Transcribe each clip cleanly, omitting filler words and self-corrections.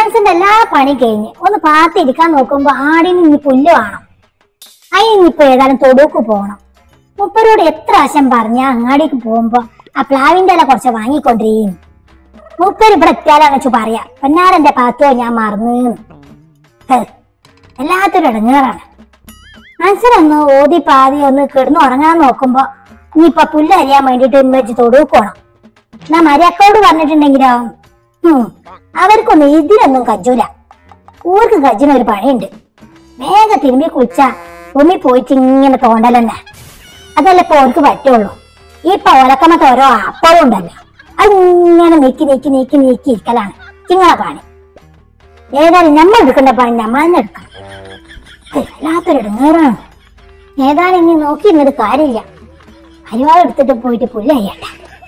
മനസ്സിന്റെ എല്ലാ പണി കഴിഞ്ഞ് ഒന്ന് പാത്തിരിക്കാൻ നോക്കുമ്പോ ആടിന് ഇനി പുല്ല് വേണം. അതിനിപ്പോ ഏതായാലും തൊടുക്ക് പോകണം. മുപ്പരോട് എത്ര ആശം പറഞ്ഞ അങ്ങാടിക്ക് പോകുമ്പോ ആ പ്ലാവിന്റെ ഇല കുറച്ച് വാങ്ങിക്കൊണ്ടിരിക്കുന്നു. മുപ്പര് ഇവിടെ എത്തിയാലാന്ന് വെച്ചു പറയാ പൊന്നാരന്റെ പാത്തോ ഞാൻ മറന്നു. എല്ലാത്തൊരു ഇടങ്ങേറാണ്. മനസ്സിലൊന്ന് ഓതി പാതി ഒന്ന് കിടന്ന് ഉറങ്ങാൻ നോക്കുമ്പോ ഇനിയിപ്പൊ പുല്ല് അരിയാൻ വേണ്ടിട്ട് വെച്ച് തൊടുക്കോണം. എന്നാ മര്യാക്കോട് പറഞ്ഞിട്ടുണ്ടെങ്കിലോ അവർക്കൊന്നും ഇതിനൊന്നും കജ്ജൂല. ഊർക്ക് കജ്ജിനൊരു പണിയുണ്ട്. വേഗം തിരുമ്പി കുളിച്ചാ ഭൂമി പോയിട്ട് ഇങ്ങനെ തോണ്ടലെന്നെ. അതല്ല ഇപ്പൊ അവർക്ക് പറ്റുള്ളൂ. ഇപ്പൊ ഒലക്കമത്തെ ഓരോ അപ്പവും ഉണ്ടല്ലോ, അതിങ്ങനെ നീക്കി നീക്കി നീക്കി നീക്കി ഇരിക്കലാണ് ചിങ്ങളെ പണി. ഏതായാലും നമ്മൾ എടുക്കേണ്ട പണി നമ്മൾ തന്നെ എടുക്കണം. വല്ലാത്തൊരു ഇടങ്ങേറാണ്. ഏതായാലും ഇനി നോക്കിയിരുന്നത് കാര്യമില്ല. അരിവാൾ എടുത്തിട്ട് പോയിട്ട് പുല്ല് അയ്യട്ടെ.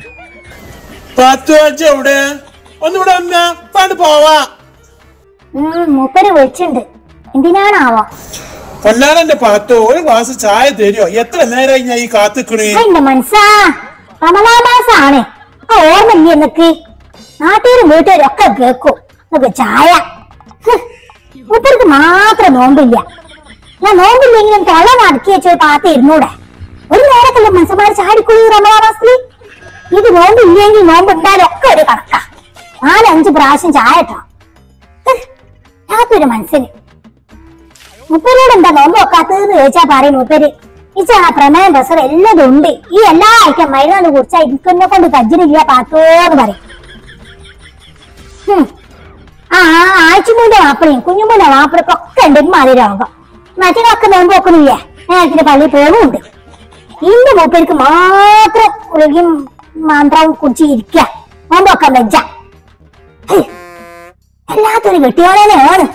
മൂപ്പര് വിളിച്ചിട്ടുണ്ട്. എന്തിനാണാവോ? പൊന്നാരന്റെ പാത്തോ ഒരു ഗ്ലാസ് ചായ തരുമോ? എത്ര നേരമായി ഞാൻ ഈ കാത്തിക്കണേ. എന്റെ മനസ്സാ റമളാൻ മാസാണ്. ഓർമ്മയില്ലേ എന്നൊക്കെ നാട്ടുകാരും വീട്ടുകാരും ഒക്കെ കേൾക്കും നമുക്ക് ചായ. മൂപ്പർക്ക് മാത്രം നോമ്പില്ല. ഞാൻ നോമ്പില്ലെങ്കിലും തൊള്ള നടക്കി വെച്ച് പാത്ത ഇരുന്നൂടെ. ഒരു നേരക്കല്ലേ മനസ്സന്മാര് ചാടിക്കുള്ളൂ റമളാൻ മാസത്തില്. ഇത് നോമ്പില്ലെങ്കിൽ നോമ്പുണ്ടായാലും ഒക്കെ ഒരു കണക്കാ. 4-5 പ്രാവശ്യം ചായ ഇട്ടോ. യാതൊരു മനസ്സിന്. മുപ്പരോട് എന്താ നോമ്പ് വെക്കാത്തതെന്ന് ചോദിച്ചാ പറയും മൂപ്പര് ഇച്ചാ പ്രമേയം പ്രസവം എല്ലാം ഉണ്ട്. ഈ എല്ലാ ഐറ്റം മരുന്നാണ് കുറിച്ചാ എനിക്കെന്നെ കൊണ്ട് കജ്ജിനില്ല പാത്തോന്ന് പറയും. ആഴ്ചമൂന്റെ മാപ്പിളയും കുഞ്ഞുമൂന്റെ മാപ്പിളക്കൊക്കെ ഉണ്ട് മാതിരി രോഗം. മറ്റൊക്കെ നോമ്പ് വെക്കുന്നില്ലേ, നേരത്തിന്റെ പള്ളി പോകുന്നുണ്ട്. ഇന്റെ മൂപ്പർക്ക് മാത്രം ഉലകിയും മന്ത്രവും കുറിച്ച് ഇരിക്ക നോമ്പ് വെക്കാൻ വെച്ച. എല്ലാത്തൊരു കെട്ടിയോളനെയാണ്.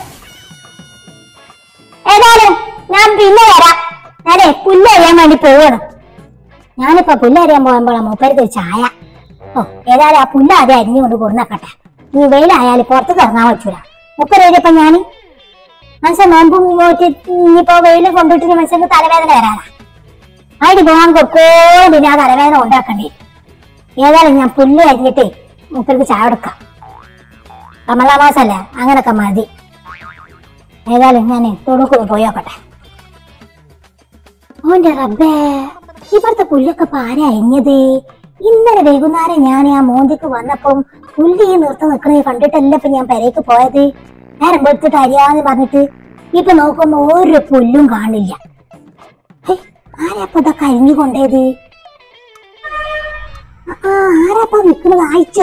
ഏതായാലും ഞാൻ പിന്നെ വരാം. ഞാനേ പുല്ലറിയാൻ വേണ്ടി പോവാണ്. ഞാനിപ്പോ പുല്ലറിയാൻ പോകുമ്പോഴാണ് മൂപ്പർക്ക് ഒരു ചായ. ഏതായാലും ആ പുല്ല് ആദ്യം അരിഞ്ഞുകൊണ്ട് കൊടുന്നക്കട്ടെ. ഈ വെയിലായാലും പുറത്തേക്ക് ഇറങ്ങാൻ പറ്റൂല. മൂപ്പരേരിയപ്പോ ഞാൻ മനുഷ്യൻ നോമ്പും പോയിട്ട് ഇനിയിപ്പോ വെയിൽ കൊണ്ടിട്ട് മനുഷ്യർക്ക് തലവേദന വരാനാ. അതിന് പോകാൻ കൊടുക്കോളും പിന്നെ ആ തലവേദന ഉണ്ടാക്കണ്ടേ. ഏതായാലും ഞാൻ പുല്ല് അരിഞ്ഞിട്ടേ മൂപ്പർക്ക് ചായ കൊടുക്കാം. റമളാൻ മാസല്ലേ, അങ്ങനൊക്കെ മതി. ഏതായാലും ഞാൻ തൊടുക്കൊന്ന് പോയോക്കട്ടെ. ഓന്റെ റബ്ബേ, ഇവിടുത്തെ പുല്ലൊക്കെ പാര അരിഞ്ഞത്. ഇന്നലെ വൈകുന്നേരം ഞാൻ ആ മോന്തിക്ക് വന്നപ്പം പുല്ല് ഈ നിർത്തി നിൽക്കണേ കണ്ടിട്ടല്ല ഇപ്പൊ ഞാൻ പെരേക്ക് പോയത്. നേരം വെടുത്തിട്ട് അരിയാന്ന് പറഞ്ഞിട്ട് ഇപ്പൊ നോക്കുമ്പോ ഒരു പുല്ലും കാണില്ല. ആരാപ്പ ഇതൊക്കെ അരിഞ്ഞു കൊണ്ടേത്? ആരാപ്പ നിക്കണത്? അയച്ചോ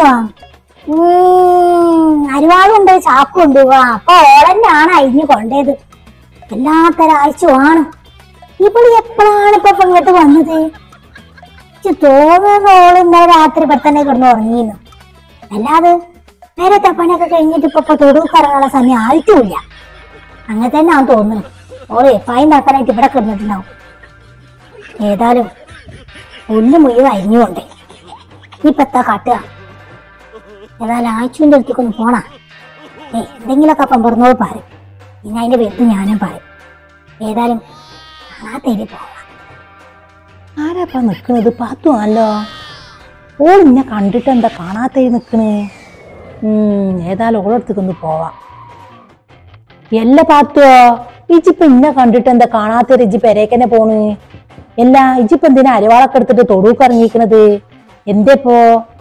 അരിവാളുണ്ട്, ചാക്കുണ്ട്. അപ്പൊ ഓളന്നെയാണ് അരിഞ്ഞു കൊണ്ടേത്. എല്ലാത്തരം അയച്ചുവാണ്. ഇപ്പോൾ എപ്പോഴാണ് ഇപ്പൊ ഇങ്ങോട്ട് വന്നത്? തോന്നുന്ന ഓള് ഇന്നലെ രാത്രി പെട്ടെന്ന് കിടന്ന് ഉറങ്ങിയിരുന്നു. അല്ലാതെ നേരത്തെ പണിയൊക്കെ കഴിഞ്ഞിട്ട് ഇപ്പൊ തൊടുക്കറങ്ങാനുള്ള സമയം ആയിട്ടുമില്ല. അങ്ങനെ തന്നെ ആണെന്ന് തോന്നുന്നു. ഓള് പായം താക്കാനായിട്ട് ഇവിടെ കിടന്നിട്ടുണ്ടാവും. ഏതായാലും പുല്ല് മുഴുവൻ അരിഞ്ഞുകൊണ്ടേ ഇപ്പൊ എത്താ കാട്ടുക. ഏതായാലും ആഴ്ചന്റെ അടുത്തേക്കൊന്ന് പോണ. എന്തെങ്കിലുമൊക്കെ അപ്പം പറഞ്ഞോട് പറയും. പിന്നെ അതിന്റെ പേര് ഞാനും പറയും. ഏതായാലും ആ തേടി പോവാം. ആരാപ്പാ നിക്കണത്? പാത്തു ആണല്ലോ. ഓൾ ഇന്നെ കണ്ടിട്ട് എന്താ കാണാത്തേ നിക്കണേ? ഏതായാലും ഓളടുത്തേക്കൊന്ന് പോവാം. എല്ലാ പാത്തുവോ, ഇജിപ്പൊ ഇന്നെ കണ്ടിട്ട് എന്താ കാണാത്ത? ഇജി പെരേക്കന്നെ പോണ്. എല്ലാ ഇജിപ്പൊ എന്തിനാ അരിവാളൊക്കെ എടുത്തിട്ട് തൊടുക്ക് ഇറങ്ങിയിരിക്കണത്? എന്തേപ്പോ?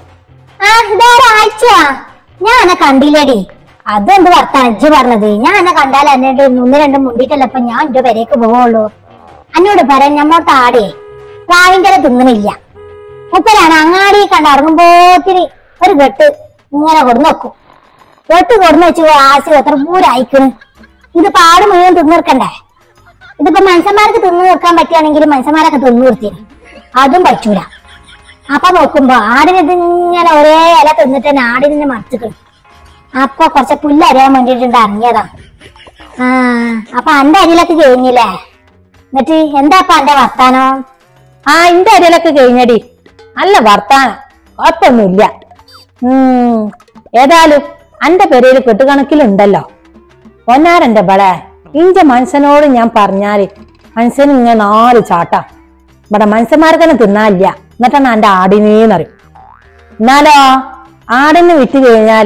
ഞാൻ എന്നെ കണ്ടില്ലേടി. അതെന്ത് വർത്താനം ഇജ്ജ് പറഞ്ഞത്? ഞാൻ എന്നെ കണ്ടാൽ എന്നെ 1-2 മുണ്ടിട്ടല്ലപ്പോ ഞാൻ എന്റെ പെരേക്ക് പോവുള്ളൂ. എന്നോട് പറയാൻ ഞമ്മോട്ട് ആടിയേ പ്രാവിന്റെ തിന്നണില്ല. മുപ്പരാണ് അങ്ങാടി കണ്ട് ഇറങ്ങുമ്പോത്തിന് ഒരു കെട്ട് ഇങ്ങനെ കൊടുന്ന് വെക്കും. കെട്ട് കൊടുന്ന് വെച്ച് ആശയം എത്ര പൂരായിക്കണ്. ഇത് പാട് മുഴുവൻ തിന്നിർക്കണ്ടേ? ഇതിപ്പോ മനുഷ്യന്മാർക്ക് തിന്നു നിർക്കാൻ പറ്റുകയാണെങ്കിൽ മനുഷ്യന്മാരൊക്കെ തിന്നു നിർത്തിന്. അതും പറ്റൂല. അപ്പൊ നോക്കുമ്പോ ആടിന് ഇതിങ്ങനെ ഒരേ ഇല തിന്നിട്ട് തന്നെ ആടിനെ മറിച്ചിക്കണം. അപ്പൊ കുറച്ച് പുല്ല് അറിയാൻ വേണ്ടിട്ടുണ്ട് ഇറങ്ങിയതാ. അപ്പൊ എന്റെ അരിയിലൊക്കെ കഴിഞ്ഞില്ലേ? എന്നിട്ട് എന്താപ്പ എന്റെ വർത്താനം? എന്റെ അരിയിലൊക്കെ കഴിഞ്ഞടി. നല്ല വർത്താനം, കുഴപ്പമൊന്നുമില്ല. ഏതായാലും എന്റെ പെരയില് കെട്ടുകണക്കിലുണ്ടല്ലോ പൊന്നാരന്റെ ബളെ. ഇഞ്ച മനുഷ്യനോട് ഞാൻ പറഞ്ഞാല് മനുഷ്യന് ഇങ്ങനെ 4 ചാട്ടാ. ഇവിടെ മനുഷ്യന്മാർക്ക് തന്നെ തിന്നാനില്ല. എന്നിട്ടാണ് എന്റെ ആടിനേന്നറിയും. എന്നാലോ ആടിന് വിറ്റ് കഴിഞ്ഞാല്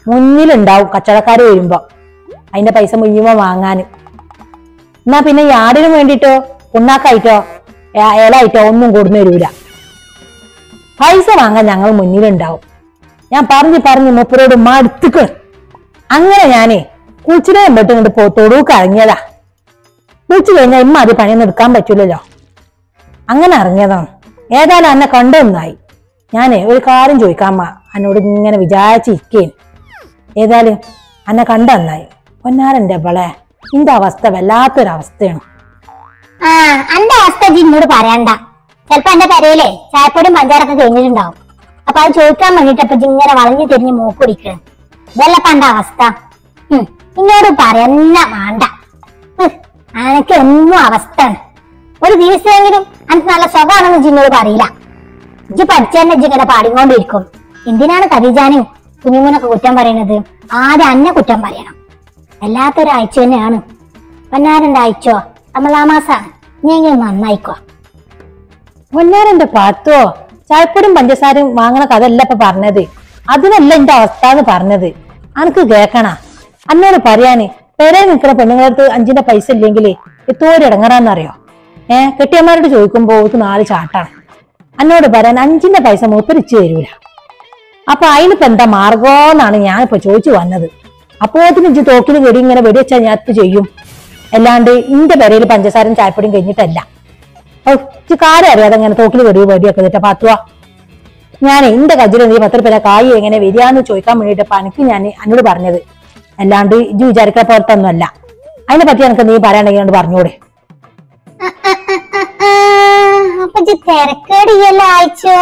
മുന്നിലുണ്ടാവും കച്ചവടക്കാർ വരുമ്പോ അതിന്റെ പൈസ മുഴുവൻ വാങ്ങാന്. എന്നാ പിന്നെ ഈ ആടിന് വേണ്ടിട്ടോ പുണ്ണാക്കായിട്ടോ ഇലായിട്ടോ ഒന്നും കൊടുന്നു വരൂല. പൈസ വാങ്ങാൻ ഞങ്ങൾ മുന്നിലുണ്ടാവും. ഞാൻ പറഞ്ഞു മൂപ്പരോട് മടുത്തുക്ക്. അങ്ങനെ ഞാനേ കുളിച്ചിനെ പെട്ട് ഇങ്ങോട്ട് തൊടുക്ക് ഇറങ്ങിയതാ. കുളിച്ചു കഴിഞ്ഞാൽ ഇമ്മ അത് പണിയൊന്നും എടുക്കാൻ പറ്റൂലല്ലോ. അങ്ങനെ ഇറങ്ങിയതാണ്. ഏതായാലും എന്നെ കണ്ടൊന്നായി. ഞാനേ ഒരു കാര്യം ചോദിക്കാമ്മ എന്നോട് ഇങ്ങനെ വിചാരിച്ചിരിക്കേന്. ഏതായാലും എന്നെ കണ്ടെന്നായി. പൊന്നാരന്റെ അവളെ ഇന്റെ അവസ്ഥ വല്ലാത്തൊരവസ്ഥയാണ്. ആ എന്റെ അവസ്ഥ ജിന്നോട് പറയണ്ട. ചെലപ്പോ എന്റെ പെരയിലെ ചായപ്പൊടിയും പഞ്ചാരൊക്കെ കഴിഞ്ഞിട്ടുണ്ടാവും. അപ്പൊ അത് ചോദിക്കാൻ വേണ്ടിട്ടപ്പൊ ജിങ്ങനെ വളഞ്ഞു തിരിഞ്ഞ് മൂക്കുടിക്കണം. ഇതല്ലപ്പ എന്റെ അവസ്ഥ. ഇന്നോട് പറയന്ന വേണ്ട. അനക്ക് ഒന്നും അവസ്ഥയാണ്. ഒരു ദിവസമെങ്കിലും എനിക്ക് നല്ല സ്വഭാവമാണെന്ന് ജിന്നോട് പറയില്ല. ഇജ്ജ് പഠിച്ചതന്നെ ഇജ്ജിങ്ങനെ പാടിക്കൊണ്ടിരിക്കും. എന്തിനാണ് ഖദീജാനും കുഞ്ഞുമൂനൊക്കെ കുറ്റം പറയണത്? ആദ്യം അന്നെ കുറ്റം പറയണം. എല്ലാത്തൊരാഴ്ച തന്നെയാണ്. പൊന്നാരന്റെ ആഴ്ചോ റമളാമാസാണ്. നീ എങ്ങനെ നന്നായിക്കോ. പൊന്നാരന്റെ പാത്തോ ചായപ്പൊടിയും പഞ്ചസാരയും വാങ്ങണ കഥല്ല ഇപ്പൊ പറഞ്ഞത്. അതിനല്ല എന്റെ അവസ്ഥ എന്ന് പറഞ്ഞത്. അനക്ക് കേക്കണ എന്നോട് പറയാന് പെരേ നിൽക്കുന്ന പെണ്ണുങ്ങളടുത്ത് 5ന്റെ പൈസ ഇല്ലെങ്കിൽ എത്തോരു ഇടങ്ങറാന്നറിയോ? കെട്ടിയന്മാരോട് ചോദിക്കുമ്പോ ഒരു 4 ചാട്ടാണ്. എന്നോട് പറയാൻ 5ന്റെ പൈസ മൂപ്പരിച്ച് തരൂല. അപ്പൊ അതിനിപ്പോ എന്താ മാർഗോന്നാണ് ഞാനിപ്പോ ചോദിച്ചു വന്നത്. അപ്പോത്തിന് ഇജ്ജ് തോക്കിന് കെടി ഇങ്ങനെ വെടിവെച്ചാൽ ഞാൻ ഇത് ചെയ്യും. അല്ലാണ്ട് ഇന്റെ പെരയിൽ പഞ്ചസാരയും ചായപ്പൊടിയും കഴിഞ്ഞിട്ടല്ല. കാര്യം അറിയാതെ അങ്ങനെ തോക്കിൽ വെടിയൊക്കെ എന്നിട്ട് പാത്തുവാ. ഞാനേ ഇന്റെ കജ്ജിൽ നീ 10 രൂപ കായ് എങ്ങനെ വരികയെന്ന് ചോദിക്കാൻ വേണ്ടിട്ട് എനിക്ക് ഞാൻ എന്നോട് പറഞ്ഞത്. അല്ലാണ്ട് ഇജ്ജ് വിചാരിക്കാൻ പോലത്തൊന്നും അല്ല. അതിനെ പറ്റി എനിക്ക് നീ പറയാണ്ടെങ്കിൽ പറഞ്ഞൂടെ. അപ്പൊ തിരക്കേടിയല്ലോ അയച്ചോ.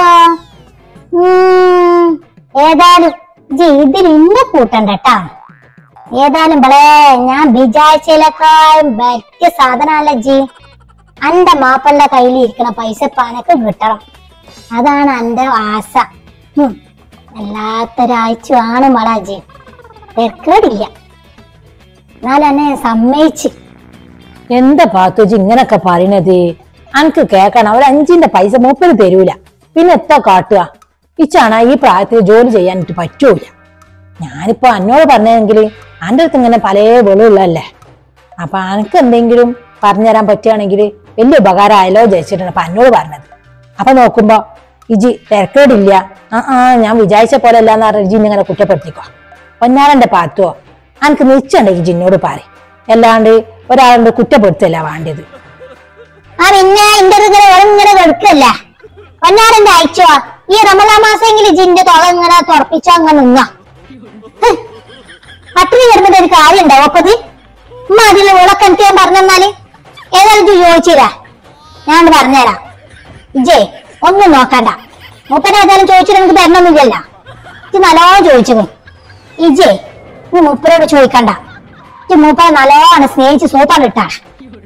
ഏതായാലും ഇതിൽ ഇന്നെ കൂട്ടണ്ടട്ടാ. ഏതായാലും ബളേ ഞാൻ വിചാരിച്ചതിലേക്കാളും പറ്റിയ സാധനല്ല ജി. എന്റെ മാപ്പന്റെ കയ്യിൽ ഇരിക്കണ പൈസ പനക്ക് കിട്ടണം. അതാണ് എന്റെ ആശ. വല്ലാത്തൊരാഴ്ചയാണ് മളാജി. തിരക്കേടില്ല. എന്നാലും എന്നെ സമ്മതിച്ച്. എന്താ പാത്തുജി ഇങ്ങനൊക്കെ പറയണത്? അനക്ക് കേക്കണം. അവർ 5ന്റെ പൈസ മൂപ്പര് തരൂല. പിന്നെ എത്ര കാട്ടുക? ഇച്ചാണ് ഈ പ്രായത്തിൽ ജോലി ചെയ്യാനിട്ട് പറ്റൂല. ഞാനിപ്പോ എന്നോട് പറഞ്ഞെങ്കിൽ എൻ്റെ അടുത്ത് ഇങ്ങനെ പല വെളിവുള്ളല്ലേ. അപ്പൊ അനക്ക് എന്തെങ്കിലും പറഞ്ഞുതരാൻ പറ്റുകയാണെങ്കിൽ വലിയ ഉപകാരമായല്ലോ വിചാരിച്ചിട്ടാണ് അപ്പൊ എന്നോട് പറഞ്ഞത്. അപ്പൊ നോക്കുമ്പോ ഇജി തിരക്കേടില്ല, ഞാൻ വിചാരിച്ച പോലെ അല്ല എന്ന് പറഞ്ഞ ഇജി ഇങ്ങനെ കുറ്റപ്പെടുത്തിക്കോ. പൊന്നാരന്റെ പാത്തുവോ അനക്ക് നിശ്ചയുണ്ടെങ്കിൽ ജിന്നോട് പാറി. അല്ലാണ്ട് ഒരാളുടെ കുറ്റപ്പെടുത്തല്ല വേണ്ടത്. പിന്നെ ഇങ്ങനെ വെറുക്കല്ല. പൊന്നാരന്റെ അയച്ചോ ഈ റമളാൻ മാസമെങ്കിലും ജിന്റെ തൊള ഇങ്ങനെ തുറപ്പിച്ചോ അങ്ങനെ നിന്നാ പട്ടിണി കിടന്നിട്ട് ഒരു കാര്യം ഉണ്ടാവും. അപ്പത് ഉമ്മ അതിൽ വിളക്ക് എനിക്ക് ഞാൻ പറഞ്ഞെന്നാല് ഏതായാലും ചോദിച്ചില്ല. ഞാൻ പറഞ്ഞുതരാം. ഇജേ ഒന്നും നോക്കണ്ട. മൂപ്പന ഏതായാലും ചോദിച്ചിട്ട് എനിക്ക് തരണമൊന്നുമില്ലല്ല. ഇത് നല്ലോണം ചോദിച്ചു. ഇജേ നീ മൂപ്പരോട് ചോദിക്കണ്ട. ഈ മൂപ്പനെ നല്ലോണം സ്നേഹിച്ച് സൂപ്പാണ് ഇട്ടാണ്.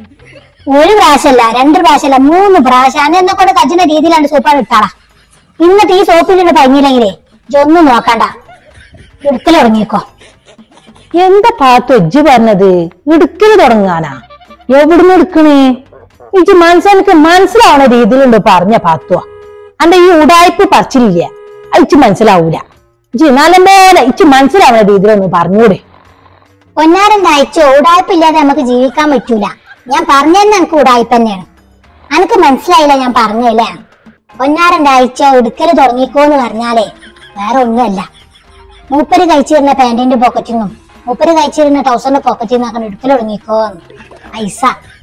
1 പ്രാവശ്യമല്ല 2 പ്രാവശ്യമല്ല 3 പ്രാവശ്യം അന്നെ കൊണ്ട് കജ്ജുന്ന രീതിയിലാണ് സൂപ്പാണ് ഇട്ടാളാ. ഇന്നിട്ട് ഈ സോപ്പിൽ കഴിഞ്ഞില്ലെങ്കിലേ ഇജൊന്നും നോക്കണ്ട, ഇടുക്കൽ തുടങ്ങിക്കോ. എന്താ പാത്തു ഇജ്ജ് പറഞ്ഞത്? ഇടുക്കല് തുടങ്ങാനാ? എവിടുന്ന് എടുക്കണേ? ഇജ്ജ് എനിക്ക് മനസ്സിലാവുന്ന രീതിയിലുണ്ട് പറഞ്ഞ പാത്തുവാ. അന്റെ ഈ ഉടായ്പ പറിച്ചില്ല ഇച്ച് മനസ്സിലാവൂല. ഇജ്ജ് നാലം പോലെ ഇച്ച് മനസ്സിലാവുന്ന രീതിയിലൊന്ന് പറഞ്ഞൂടെ. പൊന്നാരന്റെ അയച്ചോ ഉടായ്പില്ലാതെ നമുക്ക് ജീവിക്കാൻ പറ്റൂല. ഞാൻ പറഞ്ഞതെന്ന് എനിക്ക് ഉടായ്പ തന്നെയാണ്. എനിക്ക് മനസ്സിലായില്ല ഞാൻ പറഞ്ഞല്ലേ. പൊന്നാരന്റെ അയച്ചോ ഇടുക്കല് തുടങ്ങിക്കോന്ന് പറഞ്ഞാലേ വേറെ ഒന്നുമല്ല. മൂപ്പര് കഴിച്ചിരുന്ന പാന്റിന്റെ പോക്കറ്റിന്നും മൂപ്പര് കഴിച്ചിരുന്ന ട്രൗസറിന്റെ പോക്കറ്റിൽ നിന്നൊക്കെ ഇടുക്കൽ തുടങ്ങിക്കോ പൈസ.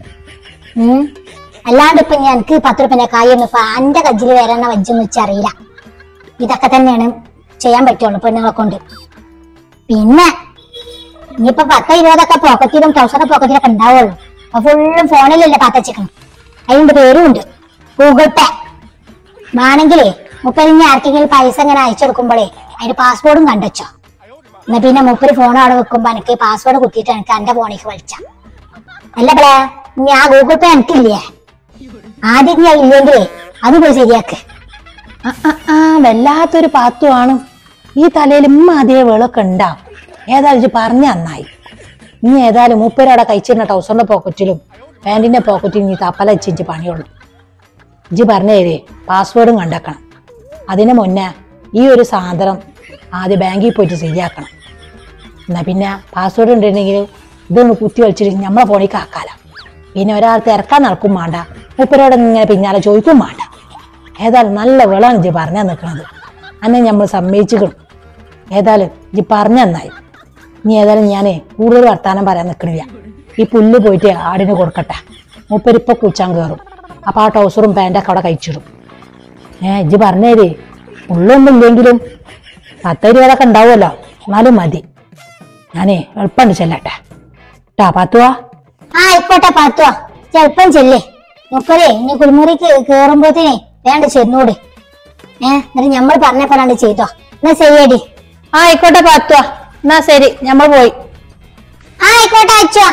അല്ലാണ്ട് ഇപ്പൊ എനിക്ക് 10 രൂപന്റെ കായൊന്നും ഇപ്പൊ എന്റെ കജ്ജിൽ വരണ വജ്ജെന്ന് വെച്ചറിയില്ല. ഇതൊക്കെ തന്നെയാണ് ചെയ്യാൻ പറ്റുള്ളൂ പെണ്ണുങ്ങളെ കൊണ്ട്. പിന്നെ ഇനിയിപ്പൊ 10, 20 പോക്കറ്റിലും ട്രൗസറിന്റെ പോക്കറ്റിലൊക്കെ ഉണ്ടാവുള്ളൂ. അപ്പൊ ഫുള്ളും ഫോണിലല്ലേ പാത്തച്ചിക്കണം. അതിന്റെ പേരും ഉണ്ട് ഗൂഗിൾ പേ. വേണമെങ്കിലേ മുപ്പര് ഇനി ആർക്കെങ്കിലും പൈസ ഇങ്ങനെ അയച്ചെടുക്കുമ്പോഴേ അതിന്റെ പാസ്വേഡും കണ്ടുവച്ചോ. എന്നാ പിന്നെ മുപ്പര് ഫോൺ അവിടെ വെക്കുമ്പോ എനിക്ക് പാസ്വേഡ് കുത്തിയിട്ട് എനിക്ക് എന്റെ ഫോണിലേക്ക് വിളിച്ച അല്ല ബളേ. ഇനി ആ ഗൂഗിൾ പേ എനിക്കില്ലേ? ആദ്യം ഞാൻ ഇല്ലെങ്കിലേ അത് പോയി ശരിയാക്ക്. വല്ലാത്തൊരു പാത്തുവാണ്. ഈ തലയിൽ അതേ വെളൊക്കെ ഉണ്ടാവും. ഏതായാലും പറഞ്ഞ നന്നായി. ഇനി ഏതായാലും മൂപ്പരവിടെ കഴിച്ചിരുന്ന ട്രൗസറിന്റെ പോക്കറ്റിലും പാന്റിന്റെ പോക്കറ്റിലും നീ തപ്പല വെച്ച് പണിയുള്ളൂ. ഇജ്ജ് പറഞ്ഞേരേ പാസ്വേഡും കണ്ടെക്കണം. അതിന് മുന്നേ ഈ ഒരു സാധനം ആദ്യം ബാങ്കിൽ പോയിട്ട് ശരിയാക്കണം. എന്നാ പിന്നെ പാസ്വേഡ് ഉണ്ടെങ്കിൽ ഇതൊന്ന് കുത്തി വലിച്ചിട്ട് നമ്മളെ ഫോണിലേക്ക് ആക്കാല. പിന്നെ ഒരാൾ തിരക്കാൻ നടക്കും വേണ്ട, മൂപ്പരോട് ഇങ്ങനെ പിന്നാലെ ചോദിക്കും വേണ്ട. ഏതായാലും നല്ല വിളാണ് ഇജ്ജ് പറഞ്ഞാൽ നിൽക്കണത്. അന്നെ നമ്മൾ സമ്മതിച്ചിക്കണം. ഏതായാലും ഇജ്ജ് പറഞ്ഞു നന്നായി. ഇനി ഏതായാലും ഞാനേ കൂടുതൽ വർത്താനം പറയാൻ നിൽക്കണില്ല. ഈ പുല്ല് പോയിട്ട് ആടിന് കൊടുക്കട്ടെ. മൂപ്പരിപ്പൊ കുളിച്ചാൻ കയറും. അപ്പം ആ ട്രൗസറും പാൻറ്റൊക്കെ അവിടെ കഴിച്ചിടും. ഇജ്ജ് പറഞ്ഞേര് ഉള്ളൊന്നും ഇല്ലെങ്കിലും 10-20 ഉണ്ടാവുമല്ലോ, എന്നാലും മതി. ഞാനേ എളുപ്പമുണ്ട് ചെല്ലട്ടെ ട്ടാ പാത്തുവാ. ആയിക്കോട്ടെ പാത്തുവാ, ചെലപ്പം ചെല്ലേ. നോക്കരേ ഇനി കുളിമുറിക്ക് കേറുമ്പോത്തിനെ വേണ്ട ചെന്നൂട്. എന്നിട്ട് ഞമ്മൾ പറഞ്ഞപ്പോഴാണ്ട് ചെയ്തോ. എന്നാ ശരിയടി. ആയിക്കോട്ടെ പാത്തുവാ, എന്നാ ശരി, ഞമ്മൾ പോയി. ആയിക്കോട്ടെ അച്ഛാ.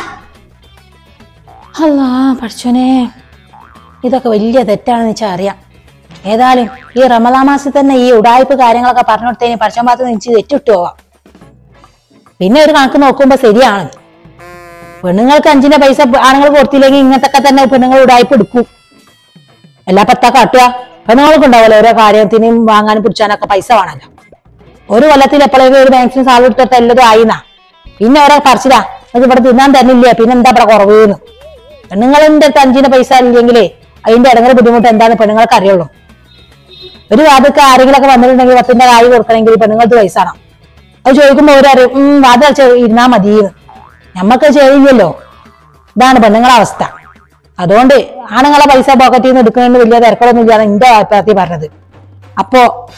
അല്ലാ പഠിച്ചോനെ, ഇതൊക്കെ വലിയ തെറ്റാണെന്ന് വെച്ചാൽ അറിയാം. ഏതായാലും ഈ റമദാൻ മാസത്തിൽ തന്നെ ഈ ഉടായ്പ് കാര്യങ്ങളൊക്കെ പറഞ്ഞു കൊടുത്തതിന് പഠിച്ചോൻ ഭാഗത്ത് നിന്ന് തെറ്റിട്ട് പോവാം. പിന്നെ ഒരു കണക്ക് നോക്കുമ്പോ ശരിയാണ്, പെണ്ണുങ്ങൾക്ക് 5ന്റെ പൈസ ആണുങ്ങൾ കൊടുത്തില്ലെങ്കിൽ ഇങ്ങനത്തൊക്കെ തന്നെ പെണ്ണുങ്ങൾ ഉടായ്പ എടുക്കും. എല്ലാ പത്താ കാട്ടുക. പെണ്ണുങ്ങൾക്ക് ഉണ്ടാവുമല്ലോ ഓരോ കാര്യത്തിനും വാങ്ങാനും പിടിച്ചാനൊക്കെ പൈസ വേണമല്ലോ. ഒരു കൊല്ലത്തിൽ എപ്പോഴേക്കും ഒരു ബാങ്കിന് സാധനം എടുത്തിട്ട് എല്ലാതും ആയിന്നാ. പിന്നെ ഓരോ പറിച്ചില്ല, അത് ഇവിടെ തിന്നാൻ തന്നില്ല, പിന്നെ എന്താ ഇവിടെ കുറവെന്ന്. പെണ്ണുങ്ങളുടെ 5ന്റെ പൈസ ഇല്ലെങ്കിലേ അതിന്റെ ഇടങ്ങൽ ബുദ്ധിമുട്ട് എന്താന്ന് പെണ്ണുങ്ങൾക്ക് അറിയുള്ളൂ. ഒരു വാദക്ക് ആരെങ്കിലൊക്കെ വന്നിട്ടുണ്ടെങ്കിൽ 10ന്റെ കായ് കൊടുക്കണമെങ്കിൽ പെണ്ണുങ്ങൾക്ക് പൈസ ആണ്. അത് ചോദിക്കുമ്പോ അവരറിയും വാദം ഇരുന്നാ മതിയെന്ന്. ഞമ്മക്ക് ചെയ്യില്ലല്ലോ. ഇതാണ് പെണ്ണുങ്ങളെ അവസ്ഥ. അതുകൊണ്ട് ആണുങ്ങളെ പൈസ പോക്കറ്റിൽ നിന്ന് എടുക്കുന്നതിന് വലിയ തിരക്കുകളൊന്നും ഇല്ലാതെ എന്റെ അഭിപ്രായത്തിൽ പറഞ്ഞത്. അപ്പോ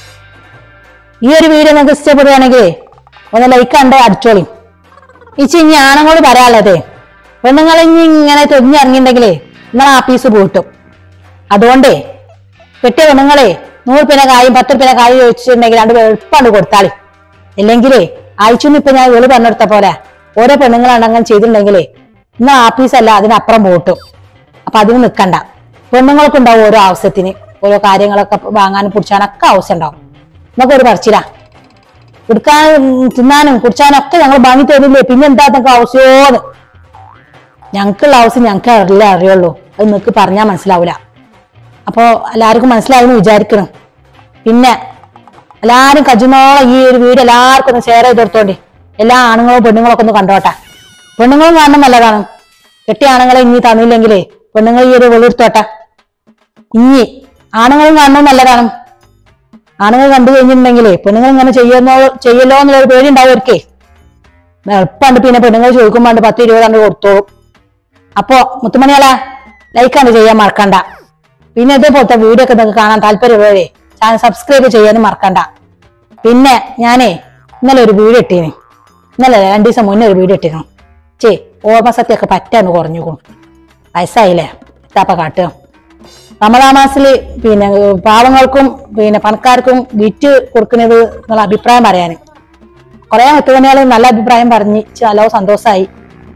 ഈ ഒരു വീഡിയോ നിങ്ങൾക്ക് ഇഷ്ടപ്പെടുകയാണെങ്കിൽ ഒന്ന് ലൈക്ക് കണ്ട് അടിച്ചോളി. ഇനി ആണുങ്ങളോട് പറയാനുള്ളത്, പെണ്ണുങ്ങൾ ഇങ്ങനെ തൊഞ്ഞിറങ്ങിണ്ടെങ്കിലേ നിങ്ങൾ ആപ്പീസ് പൂട്ടും. അതുകൊണ്ട് പെട്ടിയ പെണ്ണുങ്ങളെ 100 രൂപ കായും 10 രൂപ കായും ചോദിച്ചിട്ടുണ്ടെങ്കിൽ 2 എളുപ്പമാണ് കൊടുത്താളി. ഇല്ലെങ്കിലേ ആഴ്ചയൊന്നും ഇപ്പൊ ഞാൻ വെളി പറഞ്ഞെടുത്ത പോലെ ഓരോ പെണ്ണുങ്ങളാണ് അങ്ങനെ ചെയ്തിട്ടുണ്ടെങ്കിലേ ഇന്ന് ആപ്പീസല്ല അതിനപ്പുറം പൂട്ടും. അപ്പൊ അതിന് നിൽക്കണ്ട. പെണ്ണുങ്ങൾക്കുണ്ടാവും ഓരോ ആവശ്യത്തിന്, ഓരോ കാര്യങ്ങളൊക്കെ വാങ്ങാനും കുടിച്ചാനൊക്കെ ആവശ്യം ഉണ്ടാവും. നമുക്കൊരു പറിച്ചില്ല എടുക്കാനും തിന്നാനും കുടിച്ചാനും ഒക്കെ ഞങ്ങൾ വാങ്ങി തരില്ലേ. പിന്നെ എന്താ നിങ്ങൾക്ക് ആവശ്യമോന്ന്? ഞങ്ങൾക്കുള്ള ആവശ്യം ഞങ്ങൾക്ക് എല്ലാം അറിയുള്ളൂ. അത് നിങ്ങൾക്ക് പറഞ്ഞാൽ മനസ്സിലാവൂല. അപ്പോ എല്ലാവർക്കും മനസ്സിലാവുമെന്ന് വിചാരിക്കണം. പിന്നെ എല്ലാരും കജുനോളം ഈ ഒരു വീഡിയോ എല്ലാവർക്കും ഒന്ന് ഷെയർ ചെയ്ത് കൊടുത്തോണ്ടി. എല്ലാ ആണുങ്ങളും പെണ്ണുങ്ങളൊക്കെ ഒന്ന് കണ്ടോട്ടെ. പെണ്ണുങ്ങളും കാണണം നല്ലതാണ്. കെട്ടിയ ആണുങ്ങളെ ഇനി തന്നില്ലെങ്കിലേ പെണ്ണുങ്ങൾ ഈ ഒരു വെളിയെടുത്തോട്ടെ. ഇനി ആണുങ്ങളും കാണണം നല്ലതാണ്. ആണുങ്ങൾ കണ്ടു കഴിഞ്ഞിട്ടുണ്ടെങ്കിലേ പെണ്ണുങ്ങൾ ഇങ്ങനെ ചെയ്യല്ലോ എന്നുള്ളൊരു പേടി ഉണ്ടാവുമൊക്കെ. എളുപ്പമുണ്ട്. പിന്നെ പെണ്ണുങ്ങൾ ചോദിക്കുമ്പോണ്ട് 10-20 കൊടുത്തോളും. അപ്പോ മുത്തുമണിയാളെ ലൈക്കാണ്ട് ചെയ്യാൻ മറക്കണ്ട. പിന്നെ ഇതേപോലത്തെ വീഡിയോ ഒക്കെ നിങ്ങൾക്ക് കാണാൻ താല്പര്യമുള്ളവരെ ചാനൽ സബ്സ്ക്രൈബ് ചെയ്യാനും മറക്കണ്ട. പിന്നെ ഞാനേ ഇന്നലെ ഒരു വീഡിയോ ഇട്ടീന്. ഇന്നലെ 2 ദിവസം മുന്നേ ഒരു വീഡിയോ ഇട്ടിരുന്നു. ഓർമ്മ സത്യമൊക്കെ പറ്റാന്ന് കുറഞ്ഞുകൊള്ളു. വയസ്സായില്ലേ, ഇത്താപ്പ കാട്ടുക. റമദാൻ മാസത്തില് പിന്നെ പാവങ്ങൾക്കും പിന്നെ പണക്കാർക്കും വിറ്റ് കൊടുക്കുന്നത് എന്നുള്ള അഭിപ്രായം പറയാന് കുറെ മുത്തുമണിയാള് നല്ല അഭിപ്രായം പറഞ്ഞ് നല്ല സന്തോഷമായി.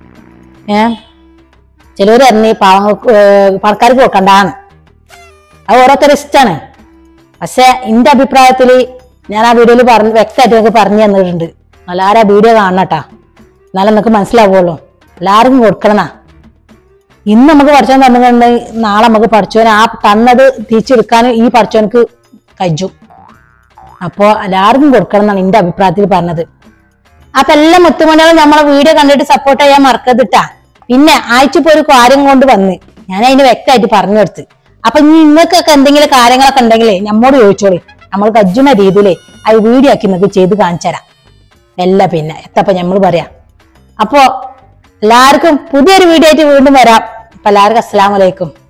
ചിലവര് പറഞ്ഞ് പാവങ്ങൾക്ക് പണക്കാർക്ക് കൊടുക്കണ്ടാന്ന്. അത് ഓരോരുത്തരുടെ ഇഷ്ടമാണ്. പക്ഷെ എന്റെ അഭിപ്രായത്തില് ഞാൻ ആ വീഡിയോയിൽ വ്യക്തമായിട്ട് നിങ്ങൾക്ക് പറഞ്ഞു തന്നിട്ടുണ്ട്. എല്ലാവരും ആ വീഡിയോ കാണണട്ടാ, എന്നാലും നിങ്ങൾക്ക് മനസ്സിലാവുള്ളൂ. എല്ലാവർക്കും കൊടുക്കണ. ഇന്ന് നമുക്ക് പഠിച്ചോൻ തന്നിട്ടുണ്ടെങ്കിൽ നാളെ നമുക്ക് പഠിച്ചോൻ ആ തന്നത് തിരിച്ചെടുക്കാനും ഈ പഠിച്ചോനക്ക് കഴിച്ചു. അപ്പോ എല്ലാവർക്കും കൊടുക്കണം എന്നാണ് എന്റെ അഭിപ്രായത്തിൽ പറഞ്ഞത്. അപ്പൊ എല്ലാ മുത്തുമണികളും നമ്മളെ വീഡിയോ കണ്ടിട്ട് സപ്പോർട്ട് ചെയ്യാൻ മറക്കരുതിട്ടാ. പിന്നെ ആഴ്ചപ്പോ ഒരു കാര്യം കൊണ്ട് വന്ന് ഞാൻ അതിന് വ്യക്തമായിട്ട് പറഞ്ഞു കൊടുത്ത്. അപ്പൊ ഇനി നിങ്ങൾക്കൊക്കെ എന്തെങ്കിലും കാര്യങ്ങളൊക്കെ ഉണ്ടെങ്കിലേ നമ്മോട് ചോദിച്ചോളി. നമ്മൾ കജ്ജുന്ന രീതിയിലേ ആ വീഡിയോ ആക്കി നിങ്ങൾക്ക് ചെയ്ത് കാണിച്ചു തരാം. എല്ലാം പിന്നെ എത്തപ്പോ നമ്മൾ പറയാം. അപ്പോ എല്ലാവർക്കും പുതിയൊരു വീഡിയോ ആയിട്ട് വീണ്ടും വരാം. അപ്പൊ എല്ലാവർക്കും അസ്സലാമു അലൈക്കും.